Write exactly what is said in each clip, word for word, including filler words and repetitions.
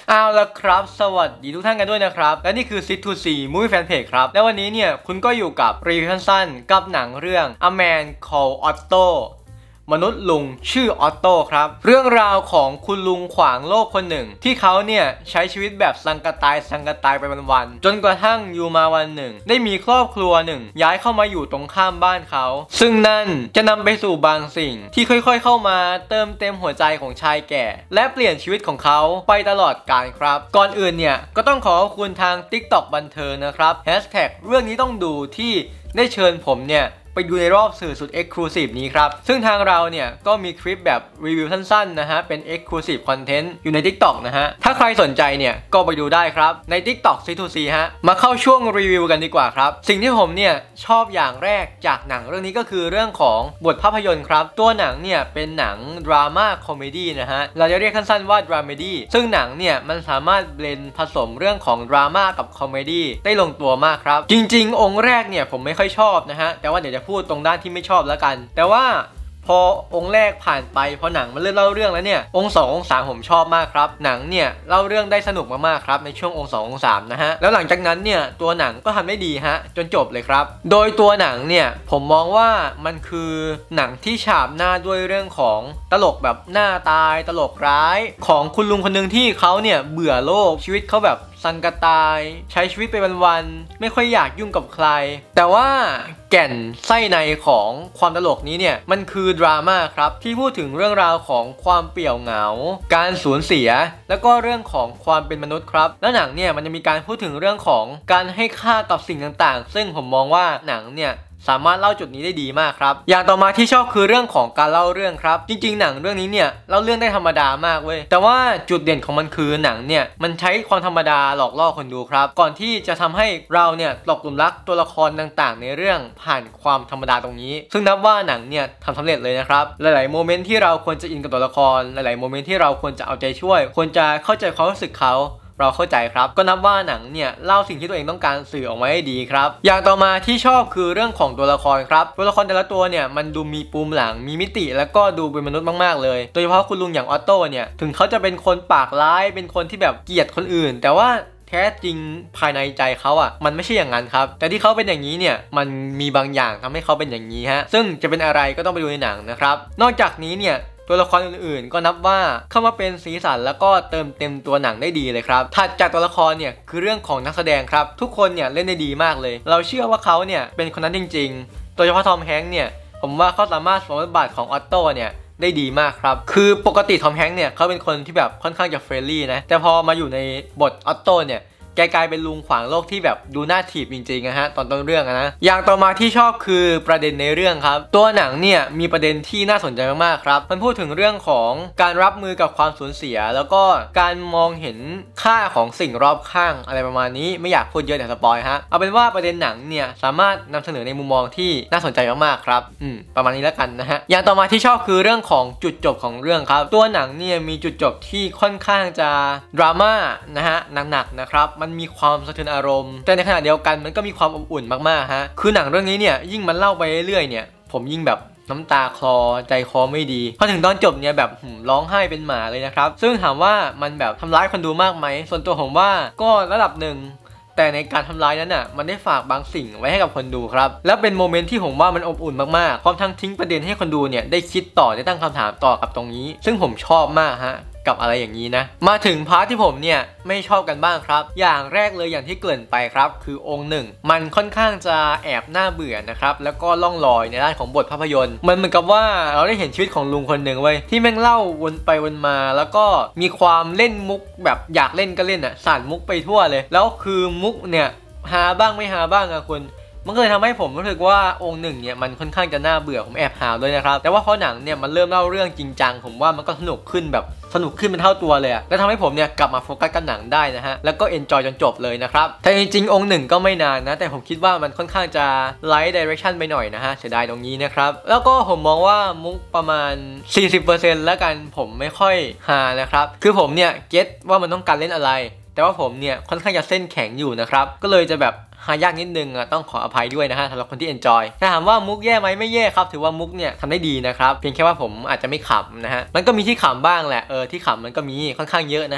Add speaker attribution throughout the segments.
Speaker 1: เอาละครับสวัสดีทุกท่านกันด้วยนะครับและนี่คือ ซิท ทู ซี Movie Fan Page ครับและวันนี้เนี่ยคุณก็อยู่กับรีวิวสั้นๆกับหนังเรื่อง A Man Called Otto มนุษย์ลุงชื่อออตโต้ครับเรื่องราวของคุณลุงขวางโลกคนหนึ่งที่เขาเนี่ยใช้ชีวิตแบบสังกะตายสังกะตายไปวันๆจนกระทั่งอยู่มาวันหนึ่งได้มีครอบครัวหนึ่งย้ายเข้ามาอยู่ตรงข้ามบ้านเขาซึ่งนั่นจะนำไปสู่บางสิ่งที่ค่อยๆเข้ามาเติมเต็มหัวใจของชายแก่และเปลี่ยนชีวิตของเขาไปตลอดกาลครับก่อนอื่นเนี่ยก็ต้องขอขอบคุณทาง ติ๊กต็อก บันเทิงนะครับแฮชแท็กเรื่องนี้ต้องดูที่ได้เชิญผมเนี่ยไปดูในรอบสื่อสุด Exclusive นี้ครับซึ่งทางเราเนี่ยก็มีคลิปแบบรีวิวสั้นๆนะฮะเป็น Exclusive Content อยู่ใน ติ๊กต็อก นะฮะถ้าใครสนใจเนี่ยก็ไปดูได้ครับใน ติ๊กต็อก ซิท ทู ซี ฮะมาเข้าช่วงรีวิวกันดีกว่าครับสิ่งที่ผมเนี่ยชอบอย่างแรกจากหนังเรื่องนี้ก็คือเรื่องของบทภาพยนตร์ครับตัวหนังเนี่ยเป็นหนังดราม่าคอมเมดี้นะฮะเราจะเรียกสั้นๆว่าดราเมดี้ซึ่งหนังเนี่ยมันสามารถเบลนด์ผสมเรื่องของดราม่ากับคอมเมดี้ได้ลงตัวมากครับจริงๆองค์แรกเนี่ยผมไม่ค่อยชอบนะฮะแต่ว่าเดี๋ยวจะพูดตรงด้านที่ไม่ชอบแล้วกันแต่ว่าพอองค์แรกผ่านไปพอหนังมันเริ่มเล่าเรื่องแล้วเนี่ยองค์สององค์สามผมชอบมากครับหนังเนี่ยเล่าเรื่องได้สนุกมากๆครับในช่วงองค์สององค์สามนะฮะแล้วหลังจากนั้นเนี่ยตัวหนังก็ทำได้ดีฮะจนจบเลยครับโดยตัวหนังเนี่ยผมมองว่ามันคือหนังที่ฉาบหน้าด้วยเรื่องของตลกแบบหน้าตายตลกร้ายของคุณลุงคนหนึ่งที่เขาเนี่ยเบื่อโลกชีวิตเขาแบบสังกะตายใช้ชีวิตไปวันๆไม่ค่อยอยากยุ่งกับใครแต่ว่าแก่นไส้ในของความตลกนี้เนี่ยมันคือดราม่าครับที่พูดถึงเรื่องราวของความเปี่ยวเหงาการสูญเสียแล้วก็เรื่องของความเป็นมนุษย์ครับและหนังเนี่ยมันจะมีการพูดถึงเรื่องของการให้ค่ากับสิ่งต่างๆซึ่งผมมองว่าหนังเนี่ยสามารถเล่าจุดนี้ได้ดีมากครับอย่างต่อมาที่ชอบคือเรื่องของการเล่าเรื่องครับจริงๆหนังเรื่องนี้เนี่ยเล่าเรื่องได้ธรรมดามากเว้ยแต่ว่าจุดเด่นของมันคือหนังเนี่ยมันใช้ความธรรมดาหลอกล่อคนดูครับก่อนที่จะทำให้เราเนี่ยตกหลุมรักตัวละครต่างๆในเรื่องผ่านความธรรมดาตรงนี้ซึ่งนับว่าหนังเนี่ยทำสำเร็จเลยนะครับหลายๆโมเมนต์ที่เราควรจะอินกับตัวละครหลายๆโมเมนต์ที่เราควรจะเอาใจช่วยควรจะเข้าใจความรู้สึกเขาเราเข้าใจครับก็นับว่าหนังเนี่ยเล่าสิ่งที่ตัวเองต้องการสื่อออกมาได้ดีครับอย่างต่อมาที่ชอบคือเรื่องของตัวละครครับตัวละครแต่ละตัวเนี่ยมันดูมีปูมหลังมีมิติแล้วก็ดูเป็นมนุษย์มากๆเลยโดยเฉพาะคุณลุงอย่างออตโต้เนี่ยถึงเขาจะเป็นคนปากร้ายเป็นคนที่แบบเกลียดคนอื่นแต่ว่าแท้จริงภายในใจเขาอ่ะมันไม่ใช่อย่างนั้นครับแต่ที่เขาเป็นอย่างนี้เนี่ยมันมีบางอย่างทำให้เขาเป็นอย่างนี้ฮะซึ่งจะเป็นอะไรก็ต้องไปดูในหนังนะครับนอกจากนี้เนี่ยตัวละครอื่นๆก็นับว่าเข้ามาเป็นสีสันแล้วก็เติมเต็มตัวหนังได้ดีเลยครับถัดจากตัวละครเนี่ยคือเรื่องของนักแสดงครับทุกคนเนี่ยเล่นได้ดีมากเลยเราเชื่อว่าเขาเนี่ยเป็นคนนั้นจริงๆโดยเฉพาะทอมแฮงค์เนี่ยผมว่าเขาสามารถสวมบทบาทของออตโต้เนี่ยได้ดีมากครับคือปกติทอมแฮงค์เนี่ยเขาเป็นคนที่แบบค่อนข้างจะเฟรนลี่นะแต่พอมาอยู่ในบทออตโต้เนี่ยแกกลายเป็นลุงขวางโลกที่แบบดูน่าถีบจริงๆนะฮะตอนต้นเรื่องนะอย่างต่อมาที่ชอบคือประเด็นในเรื่องครับตัวหนังเนี่ยมีประเด็นที่น่าสนใจมากๆครับมันพูดถึงเรื่องของการรับมือกับความสูญเสียแล้วก็การมองเห็นค่าของสิ่งรอบข้างอะไรประมาณนี้ไม่อยากพูดเยอะเดี๋ยวสปอยฮะเอาเป็นว่าประเด็นหนังเนี่ยสามารถนำเสนอในมุมมองที่น่าสนใจมากๆครับอืมประมาณนี้แล้วกันนะฮะอย่างต่อมาที่ชอบคือเรื่องของจุดจบของเรื่องครับตัวหนังเนี่ยมีจุดจบที่ค่อนข้างจะดราม่านะฮะหนักๆนะครับมันมีความสะเทือนอารมณ์แต่ในขณะเดียวกันมันก็มีความอบอุ่นมากๆฮะคือหนังเรื่องนี้เนี่ยยิ่งมันเล่าไปเรื่อยๆเนี่ยผมยิ่งแบบน้ำตาคลอใจคอไม่ดีพอถึงตอนจบเนี่ยแบบร้องไห้เป็นหมาเลยนะครับซึ่งถามว่ามันแบบทำร้ายคนดูมากไหมส่วนตัวผมว่าก็ระดับหนึ่งแต่ในการทำร้ายนั้นน่ะมันได้ฝากบางสิ่งไว้ให้กับคนดูครับและเป็นโมเมนต์ที่ผมว่ามันอบอุ่นมากๆพร้อมทั้งทิ้งประเด็นให้คนดูเนี่ยได้คิดต่อได้ตั้งคำถามต่อกับตรงนี้ซึ่งผมชอบมากฮะกับอะไรอย่างนี้นะมาถึงพาร์ทที่ผมเนี่ยไม่ชอบกันบ้างครับอย่างแรกเลยอย่างที่เกริ่นไปครับคือองค์หนึ่งมันค่อนข้างจะแอบน่าเบื่อนะครับแล้วก็ล่องลอยในด้านของบทภาพยนตร์มันเหมือนกับว่าเราได้เห็นชีวิตของลุงคนหนึ่งเว้ยที่แม่งเล่าวนไปวนมาแล้วก็มีความเล่นมุกแบบอยากเล่นก็เล่นอ่ะสานมุกไปทั่วเลยแล้วคือมุกเนี่ยหาบ้างไม่หาบ้างอะคุณมันก็เลยทำให้ผมรู้สึกว่าองค์หนึ่งเนี่ยมันค่อนข้างจะน่าเบื่อผมแอบหาด้วยนะครับแต่ว่าพอหนังเนี่ยมันเริ่มเล่าเรื่องจริงจังผมว่ามันก็สนุกขึ้นแบบสนุกขึ้นเป็นเท่าตัวเลยอะและทำให้ผมเนี่ยกลับมาโฟกัสกับหนังได้นะฮะแล้วก็เอนจอยจนจบเลยนะครับแต่จริงๆองค์หนึ่งก็ไม่นานนะแต่ผมคิดว่ามันค่อนข้างจะไลท์ดิเรกชันไปหน่อยนะฮะเสียดายตรงนี้นะครับแล้วก็ผมมองว่ามุกประมาณ สี่สิบเปอร์เซ็นต์ แล้วกันผมไม่ค่อยหานะครับคือผมเนี่ยเก็ตว่ามันต้องการเล่นอะไรแต่ว่าผมเนี่ยค่อนข้างจะเส้นแข็งอยู่นะครับก็เลยจะแบบหายากนิดนึงอ่ะต้องขออภัยด้วยนะฮะสำหรับคนที่ enjoy ถ้าถามว่ามุกแย่ไหมไม่แย่ครับถือว่ามุกเนี่ยทำได้ดีนะครับเพียงแค่ว่าผมอาจจะไม่ขำนะฮะมันก็มีที่ขำบ้างแหละเออที่ขำมันก็มีค่อนข้างเยอะนะฮะ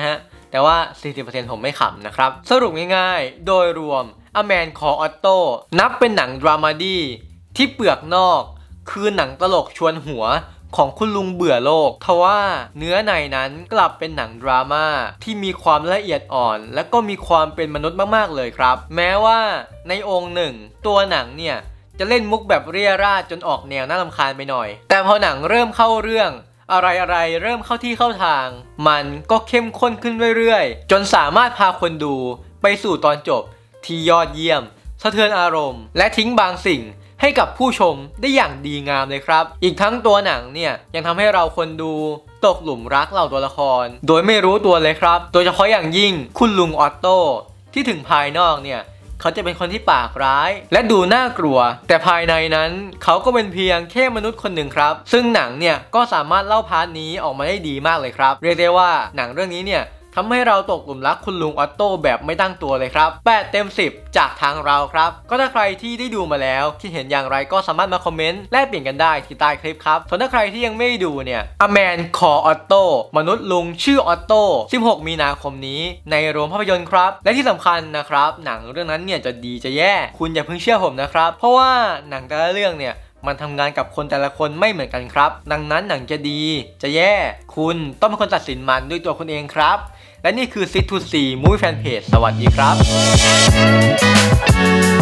Speaker 1: แต่ว่า สี่สิบเปอร์เซ็นต์ ผมไม่ขำนะครับสรุปง่ายๆโดยรวม A Man Called Otto นับเป็นหนังดรามาดีที่เปลือกนอกคือหนังตลกชวนหัวของคุณลุงเบื่อโลกทว่าเนื้อในนั้นกลับเป็นหนังดราม่าที่มีความละเอียดอ่อนและก็มีความเป็นมนุษย์มากๆเลยครับแม้ว่าในองค์หนึ่งตัวหนังเนี่ยจะเล่นมุกแบบเรียราดจนออกแนวน่ารำคาญไปหน่อยแต่พอหนังเริ่มเข้าเรื่องอะไรอะไรเริ่มเข้าที่เข้าทางมันก็เข้มข้นขึ้นเรื่อยๆจนสามารถพาคนดูไปสู่ตอนจบที่ยอดเยี่ยมสะเทือนอารมณ์และทิ้งบางสิ่งให้กับผู้ชมได้อย่างดีงามเลยครับอีกทั้งตัวหนังเนี่ยยังทำให้เราคนดูตกหลุมรักเหล่าตัวละครโดยไม่รู้ตัวเลยครับโดยเฉพาะอย่างยิ่งคุณลุงออตโต้ที่ถึงภายนอกเนี่ยเขาจะเป็นคนที่ปากร้ายและดูน่ากลัวแต่ภายในนั้นเขาก็เป็นเพียงแค่มนุษย์คนหนึ่งครับซึ่งหนังเนี่ยก็สามารถเล่าพาร์ทนี้ออกมาได้ดีมากเลยครับเรียกได้ว่าหนังเรื่องนี้เนี่ยทำให้เราตกหลุมรักคุณลุงออตโต้แบบไม่ตั้งตัวเลยครับแปดเต็มสิบจากทางเราครับก็ถ้าใครที่ได้ดูมาแล้วคิดเห็นอย่างไรก็สามารถมาคอมเมนต์แลกเปลี่ยนกันได้ที่ใต้คลิปครับส่วนถ้าใครที่ยังไม่ดูเนี่ย A Man Called Otto มนุษย์ลุงชื่อออตโต้สิบหกมีนาคมนี้ในโรงภาพยนตร์ครับและที่สำคัญนะครับหนังเรื่องนั้นเนี่ยจะดีจะแย่คุณอย่าเพิ่งเชื่อผมนะครับเพราะว่าหนังแต่ละเรื่องเนี่ยมันทำงานกับคนแต่ละคนไม่เหมือนกันครับดังนั้นหนังจะดีจะแย่คุณต้องเป็นคนตัดสินมันด้วยตัวคุณเองครับและนี่คือ ซิท ทู ซี Movie Fan Page สวัสดีครับ